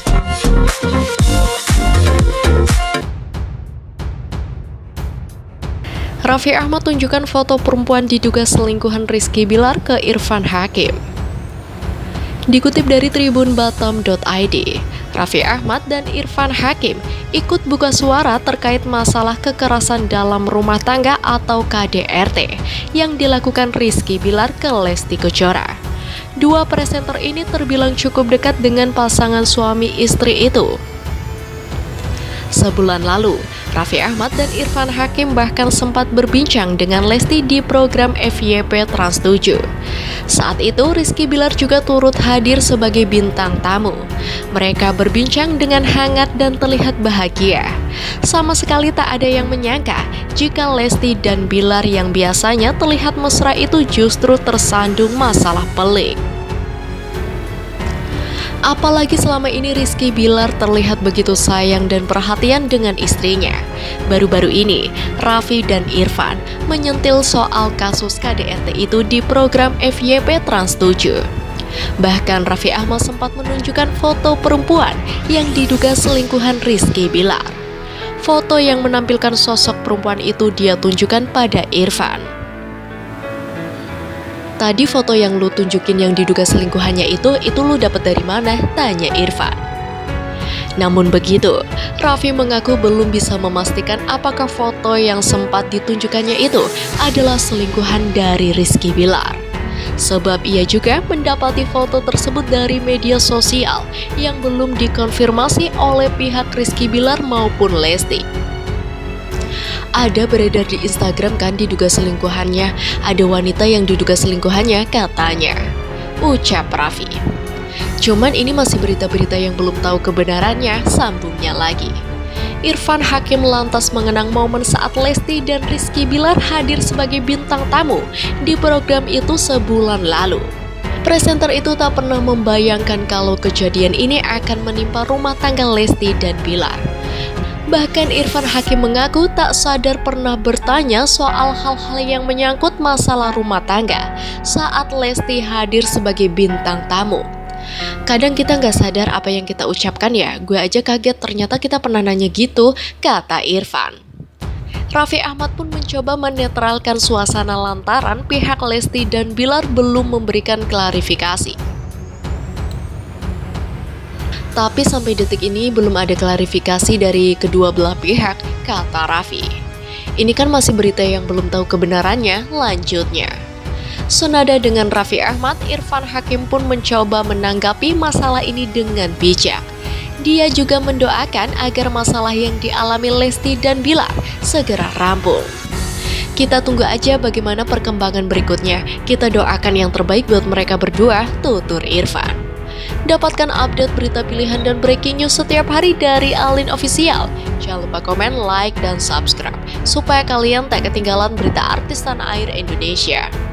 Raffi Ahmad tunjukkan foto perempuan diduga selingkuhan Rizky Bilar ke Irfan Hakim. Dikutip dari tribunbatam.id, Raffi Ahmad dan Irfan Hakim ikut buka suara terkait masalah kekerasan dalam rumah tangga atau KDRT yang dilakukan Rizky Bilar ke Lesti Kejora. Dua presenter ini terbilang cukup dekat dengan pasangan suami istri itu. Sebulan lalu, Raffi Ahmad dan Irfan Hakim bahkan sempat berbincang dengan Lesti di program FYP Trans 7. Saat itu, Rizky Bilar juga turut hadir sebagai bintang tamu. Mereka berbincang dengan hangat dan terlihat bahagia. Sama sekali tak ada yang menyangka jika Lesti dan Bilar yang biasanya terlihat mesra itu justru tersandung masalah pelik. Apalagi selama ini Rizky Bilar terlihat begitu sayang dan perhatian dengan istrinya. Baru-baru ini, Raffi dan Irfan menyentil soal kasus KDRT itu di program FYP Trans 7. Bahkan Raffi Ahmad sempat menunjukkan foto perempuan yang diduga selingkuhan Rizky Bilar. Foto yang menampilkan sosok perempuan itu dia tunjukkan pada Irfan. Tadi foto yang lu tunjukin yang diduga selingkuhannya itu lu dapat dari mana? Tanya Irfan. Namun begitu, Raffi mengaku belum bisa memastikan apakah foto yang sempat ditunjukkannya itu adalah selingkuhan dari Rizky Bilar. Sebab ia juga mendapati foto tersebut dari media sosial yang belum dikonfirmasi oleh pihak Rizky Bilar maupun Lesti. Ada beredar di Instagram kan diduga selingkuhannya, ada wanita yang diduga selingkuhannya katanya, ucap Raffi. Cuman ini masih berita-berita yang belum tahu kebenarannya, sambungnya lagi. Irfan Hakim lantas mengenang momen saat Lesti dan Rizky Bilar hadir sebagai bintang tamu di program itu sebulan lalu. Presenter itu tak pernah membayangkan kalau kejadian ini akan menimpa rumah tangga Lesti dan Bilar. Bahkan Irfan Hakim mengaku tak sadar pernah bertanya soal hal-hal yang menyangkut masalah rumah tangga saat Lesti hadir sebagai bintang tamu. Kadang kita nggak sadar apa yang kita ucapkan ya, gue aja kaget ternyata kita pernah nanya gitu, kata Irfan. Raffi Ahmad pun mencoba menetralkan suasana lantaran pihak Lesti dan Bilar belum memberikan klarifikasi. Tapi sampai detik ini belum ada klarifikasi dari kedua belah pihak, kata Raffi. Ini kan masih berita yang belum tahu kebenarannya, lanjutnya. Senada dengan Raffi Ahmad, Irfan Hakim pun mencoba menanggapi masalah ini dengan bijak. Dia juga mendoakan agar masalah yang dialami Lesti dan Bilar segera rampung. Kita tunggu aja bagaimana perkembangan berikutnya. Kita doakan yang terbaik buat mereka berdua, tutur Irfan. Dapatkan update berita pilihan dan breaking news setiap hari dari Alin Official. Jangan lupa komen, like, dan subscribe supaya kalian tak ketinggalan berita artis tanah air Indonesia.